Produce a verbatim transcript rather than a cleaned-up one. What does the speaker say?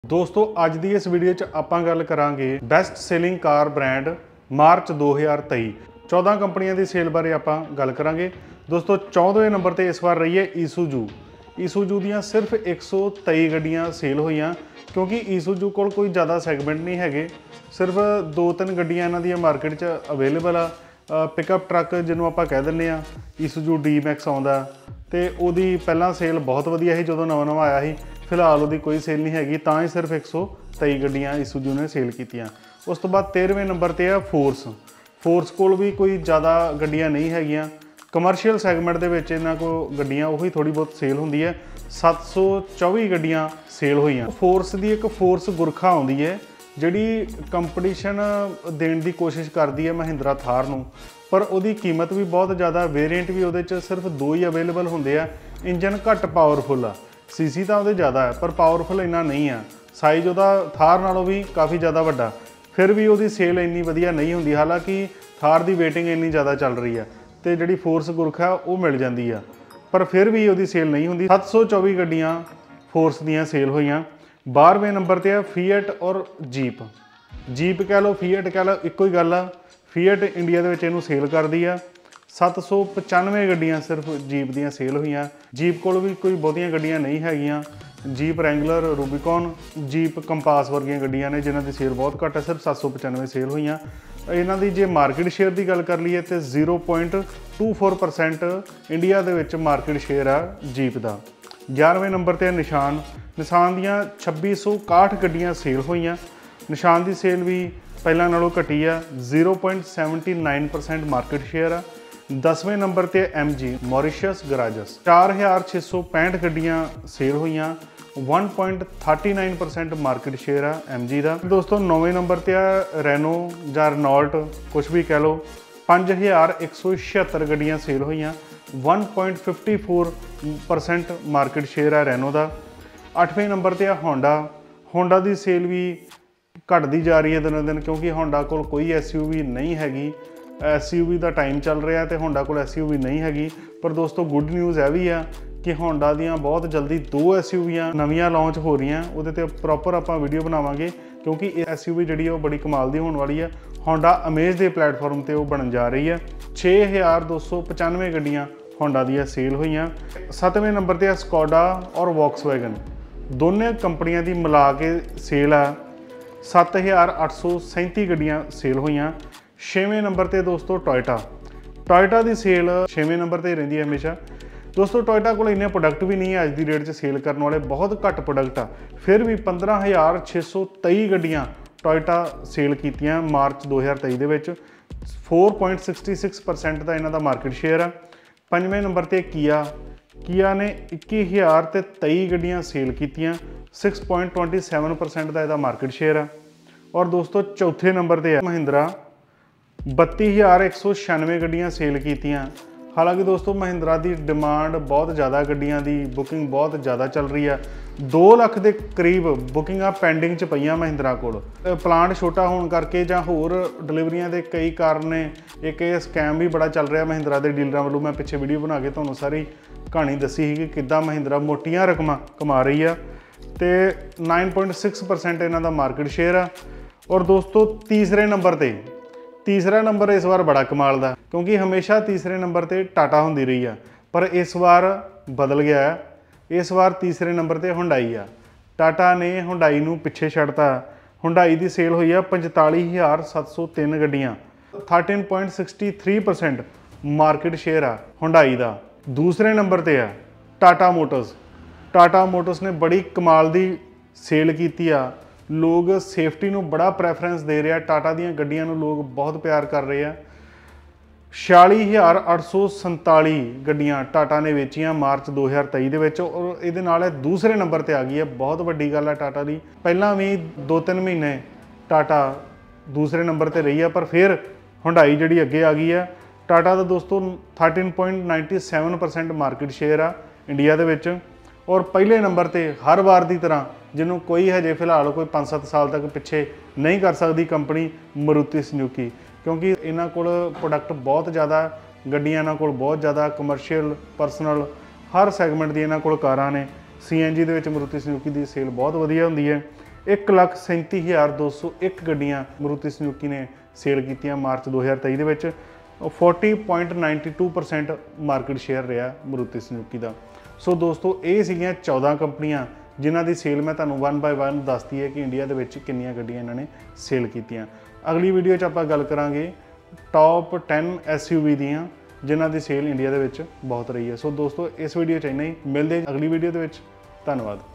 दोस्तों अज की इस वीडियो च आपां गल करांगे best selling car brand March दो हज़ार तेई चौदह कंपनियों की सेल बारे आपां गल करांगे। दोस्तों चौदहवें नंबर पर इस बार रही है ईसूजू। ईसूजू दियां सिर्फ एक सौ तेई गड्डियां सेल होईयां क्योंकि ईसूजू कोल कोई ज़्यादा सैगमेंट नहीं है, सिर्फ दो तीन गड्डियां इन्हां दियां मार्केट च अवेलेबल आ। पिकअप ट्रक जिन्हों आपां कह दिंदे आ ईसूजू डी मैक्स आउंदा ते ओहदी पहलां सेल बहुत वधिया सी जदों नवां नवां आया सी। फिलहाल वो कोई सेल नहीं हैगी, तां ही सिर्फ एक सौ तेई गड्डियां ईसूजू ने सेल कीतियां। उस तो बाद तेरहवें नंबर पर है फोर्स। फोर्स कोल भी कोई ज़्यादा गड्डियां नहीं हैगियां। कमर्शियल सैगमेंट के विच इन्हां को गड्डियां उही थोड़ी बहुत सेल होंदी है। सत्त सौ चौबी गड्डियां सेल होईयां। फोर्स की एक फोर्स गुरखा आउंदी है जिहड़ी कंपटीशन देण दी कोशिश करदी है महिंद्रा थार नूं, पर उहदी कीमत भी बहुत ज़्यादा, वेरिएंट भी उहदे च सिर्फ दो ही अवेलेबल होंदे आ। इंजन घट पावरफुल आ, सीसी तो वो ज़्यादा है पर पावरफुल इन्ना नहीं है। साइज वो थार नालों भी काफ़ी ज़्यादा वड्डा, फिर भी वो सेल इन्नी वधिया नहीं होंदी। हालांकि थार की वेटिंग इन्नी ज़्यादा चल रही है तो जिहड़ी फोर्स गुरखा वो मिल जाती है, पर फिर भी वो सेल नहीं होंदी। सत्त सौ चौबी गड्डियां फोर्स दियां सेल होईयां। बारहवें नंबर पर है फीएट और जीप। जीप कह लो फीएट कह लो इक्को ही गल आ। फीएट इंडिया के इनू सेल करती है। सत्त सौ पचानवे गड्डियां सिर्फ जीप दियां सेल हुई। जीप को भी कोई बहुतियां गड्डियां नहीं हैगियां। Jeep Wrangler, Rubicon, Jeep Compass वर्गियां गड्डियां ने जिन्हां दी सेल बहुत घट है, सिर्फ सत्त सौ पचानवे सेल हुई। इन्हां दी जे मार्केट शेयर की गल कर लीए तो zero point two four percent India दे विच मार्केट शेयर आ जीप का। ग्यारहवें नंबर पर निशान। निशान दियां छब्बी सौ काहठ गड्डियां सेल हुई। निशान की सेल भी पहलां नालों घटी आ, zero point seventy nine percent market share आ। दसवें नंबर पर एम जी मॉरिशस गराजस। चार हज़ार छे सौ पैंठ गड्डियां सेल हुई, one point thirty nine percent market share आ एम जी का। दोस्तों नौवें नंबर पर आ रैनो या रनॉल्ट, कुछ भी कह लो, पाँच हज़ार एक सौ छिहत्तर गड्डियां सेल हुई, one point fifty four percent market share आ रैनो का। अठवें नंबर पर आ होंडा। होंडा की सेल भी घटती जा रही है दिनों दिन, क्योंकि होंडा कोल कोई एस यू वी नहीं हैगी। एस यू वी का टाइम चल रहा तो होंडा को एस यू वी नहीं हैगी। पर दोस्तों गुड न्यूज़ है भी है कि होंडा दियाँ बहुत जल्दी दो एस यू वीयां नवियां लॉन्च हो रही हैं। वो प्रॉपर आप वीडियो बनावांगे क्योंकि एस यू वी जी बड़ी कमाल की होने वाली है। होंडा अमेज के प्लेटफॉर्म पर वो बनन जा रही है। छे हज़ार दो सौ पचानवे गड्डियां होंडा दियाँ सेल हुई। सतवें नंबर पर स्कोडा और वॉक्सवैगन, दोनों कंपनियां की मिला के सेल है सत्त हज़ार अठ सौ सैंती गड्डियां सेल हुई। छेवें नंबर पर दोस्तों टोयोटा। टोयोटा की सेल छेवें नंबर पर रही है हमेशा। दोस्तों टोयोटा को इन्ने प्रोडक्ट भी नहीं है अज की डेट में सेल करने वाले, बहुत घट प्रोडक्ट आ, फिर भी पंद्रह हज़ार छे सौ तेई गड्डियां टोयोटा सेल कीतियां मार्च दो हज़ार तेई के। Four point sixty six percent का इन्हों का मार्केट शेयर आ। पंजवें नंबर पर किया। किया ने इक्की हज़ार ते तेई गड्डियां सेल कीतियां, six point twenty seven percent का इसका मार्केट शेयर आ। और दोस्तों चौथे नंबर पर है महिंद्रा। बत्ती हज़ार एक सौ छियानवे गड्डियां सेल कीतियां। हालांकि दोस्तों महिंद्रा की डिमांड बहुत ज़्यादा, गड्डियां की बुकिंग बहुत ज़्यादा चल रही है। दो लख के करीब बुकिंग पेंडिंग च पईयां महिंद्रा कोल। प्लांट छोटा होने करके जां होर डिलीवरियां के कई कारण ने, एक ये स्कैम भी बड़ा चल रहा महिंद्रा के डीलरों वालों। मैं पिछे वीडियो बना के तुहानूं सारी कहानी दसी ही कि किद्दां महिंद्रा मोटियां रकमां कमा रही है तो नाइन पॉइंट सिक्स परसेंट इन्हां दा मार्केट शेयर आ। और दोस्तों तीसरे नंबर पर तीसरा नंबर इस बार बड़ा कमाल का, क्योंकि हमेशा तीसरे नंबर पर टाटा होंदी रही है, पर इस बार बदल गया है। इस बार तीसरे नंबर पर हुंडई आ। टाटा ने हुंडई नूं पिछे छड्डता। हुंडई की सेल हुई है पंजताली हज़ार सत्त सौ तीन गड्डियां, thirteen point sixty three percent market share आ हुंडई का। दूसरे नंबर पर आ टाटा मोटर्स। टाटा मोटर्स ने बड़ी कमाल की सेल की आ। लोग सेफ्टी नूं बड़ा प्रैफरेंस दे रहे हैं। टाटा दीयां गड्डियां नूं लोग बहुत प्यार कर रहे हैं। छियाली हज़ार अठ सौ संताली गड्डियां टाटा ने बेचियां मार्च दो हज़ार तेई दे विच, और इहदे नाल दूसरे नंबर पर आ गई है। बहुत वड्डी गल है टाटा की। पहलां भी दो तीन महीने टाटा दूसरे नंबर पर रही है, पर फिर हुंडई जिहड़ी अगे आ गई है। टाटा का दोस्तों thirteen point ninety seven percent market share आ इंडिया दे विच। और पहले नंबर पर हर बार की तरह जिन्हों कोई हजे फिलहाल कोई पाँच सत्त साल तक पिछे नहीं कर सकती कंपनी मारुति सुजुकी, क्योंकि इन्हों को प्रोडक्ट बहुत ज़्यादा, गड्डियां इन्हों को बहुत ज़्यादा, कमर्शियल परसनल हर सैगमेंट दी इन्हों को कारां ने। सी एन जी के मारुति सुजुकी की सेल बहुत वधिया होंदी है। एक लख सैंती हज़ार दो सौ एक गड्डियां मारुति सुजुकी ने सेल कीतियां मार्च दो हज़ार तेई दे विच। Forty point ninety two percent market share रहा मारुति सुजुकी का। सो दोस्तों ये सीगियां चौदह कंपनियां जिन्हां दी सेल मैं तुहानूं वन बाय वन दसदी है कि इंडिया दे विच किन्नियां गड्डियां इन्हां ने सेल कीतियां। अगली वीडियो च आपां गल करांगे top ten S U V दियां जिन्हां दी सेल इंडिया दे विच बहुत रही है। सो दोस्तों इस वीडियो च इन्ना ही, मिलदे अगली वीडियो दे विच। धन्नवाद।